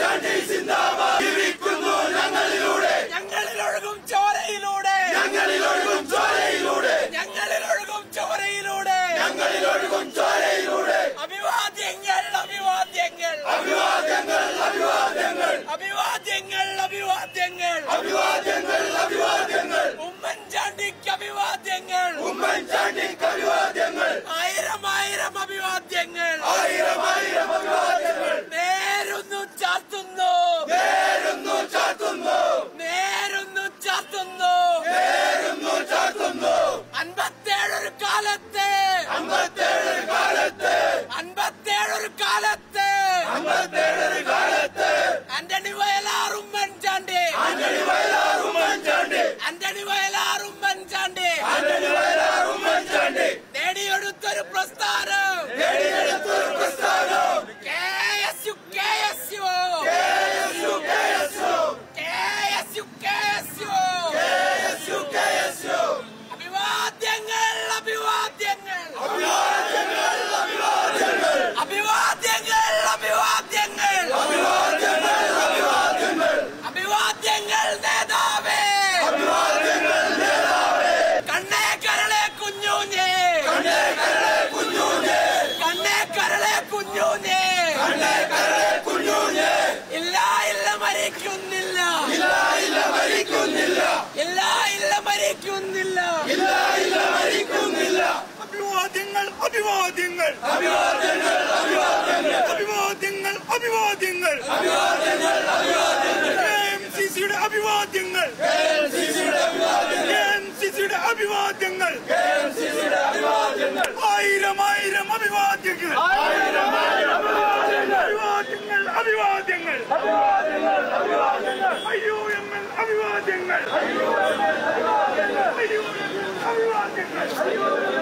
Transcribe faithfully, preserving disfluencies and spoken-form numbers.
ഉമ്മൻചാണ്ടി സിന്ദാബാദ്. ജീവിക്കുന്നു ഞങ്ങളിലൂടെ, ഞങ്ങളിലൊഴുകും ചോരയിലൂടെ, ഞങ്ങളിലൊഴുകും ചോരയിലൂടെ, ഞങ്ങളിലൊഴുകും ചോരയിലൂടെ, ഞങ്ങളിലൊഴുകും ചോരയിലൂടെ. അഭിവാദ്യങ്ങൾ അഭിവാദ്യങ്ങൾ അഭിവാദ്യങ്ങൾ അഭിവാദ്യങ്ങൾ അഭിവാദ്യങ്ങൾ അഭിവാദ്യങ്ങൾ അഭിവാദ്യങ്ങൾ അഭിവാദ്യങ്ങൾ ഉമ്മൻചാണ്ടിക്ക് അഭിവാദ്യങ്ങൾ ഉമ്മൻചാണ്ടിക്ക് അഭിവാദ്യങ്ങൾ. ആയിരം ആയിരം അഭിവാദ്യങ്ങൾ ആയിരം ആയിരം അഭിവാദ്യങ്ങൾ. നേരുന്നു ചാത്തുന്നു നേരുന്നു ചാത്തുന്നു നേരുന്നു ചാത്തുന്നു നേരുന്നു ചാത്തുന്നു. അൻപത്തേഴൊരു കാലത്ത് അൻപത്തേഴൊരു കാലത്ത് അൻപത്തേഴൊരു കാലത്ത് അൻപത്തേഴൊരു കാലത്ത് ആന്റണി വയലാർ ഉമ്മൻചാണ്ടി ആന്റണി വയലാർ ഉമ്മൻചാണ്ടി ആന്റണി വയലാർ ഉമ്മൻചാണ്ടി ആന്റണി വയലാർ ഉമ്മൻചാണ്ടി നേടിയെടുത്തൊരു പ്രസ്ഥാനം നേടിയെടുത്തൊരു പ്രസ്ഥാനം. K S U K S U K S U K S U K S U K S U K S U K S U. അഭിവാദ്യങ്ങൾ അഭിവാദ്യങ്ങൾ അഭിവാദ്യങ്ങൾ അഭിവാദ്യങ്ങൾ അഭിവാദ്യങ്ങൾ അഭിവാദ്യങ്ങൾ അഭിവാദ്യങ്ങൾ അഭിവാദ്യങ്ങൾ അഭിവാദ്യങ്ങൾ. നേതാവേ അഭിവാദ്യങ്ങൾ നേതാവേ. കണ്ണേ കരളെ കുഞ്ഞൂഞ്ഞേ കണ്ണേ കരളെ കുഞ്ഞൂഞ്ഞേ കണ്ണേ കരളെ കുഞ്ഞൂഞ്ഞേ കണ്ണേ കരളെ കുഞ്ഞൂഞ്ഞേ. ഇല്ല ഇല്ല മരിക്കുന്നില്ല ഇല്ല ഇല്ല മരിക്കുന്നില്ല ഇല്ല ഇല്ല മരിക്കുന്നില്ല ഇല്ല ഇല്ല മരിക്കുന്നില്ല. അഭിവാദ്യങ്ങൾ അഭിവാദ്യങ്ങൾ അഭിവാദ്യങ്ങൾ അഭിവാദ്യങ്ങൾ അഭിവാദ്യങ്ങൾ അഭിവാദ്യങ്ങൾ അഭിവാദ്യങ്ങൾ അഭിവാദ്യങ്ങൾ. കെ എം സി സിയുടെ അഭിവാദ്യങ്ങൾ കെ എം സി സിയുടെ അഭിവാദ്യങ്ങൾ കെ എം സി സിയുടെ അഭിവാദ്യങ്ങൾ കെ എം സി സിയുടെ അഭിവാദ്യങ്ങൾ. ആയിരം ആയിരം അഭിവാദ്യങ്ങൾ ആയിരം ആയിരം അഭിവാദ്യങ്ങൾ അഭിവാദ്യങ്ങൾ അഭിവാദ്യങ്ങൾ അഭിവാദ്യങ്ങൾ അഭിവാദ്യങ്ങൾ. അയ്യോ എം എൽ അഭിവാദ്യങ്ങൾ അയ്യോ എം എൽ അഭിവാദ്യങ്ങൾ അയ്യോ എം എൽ അഭിവാദ്യങ്ങൾ.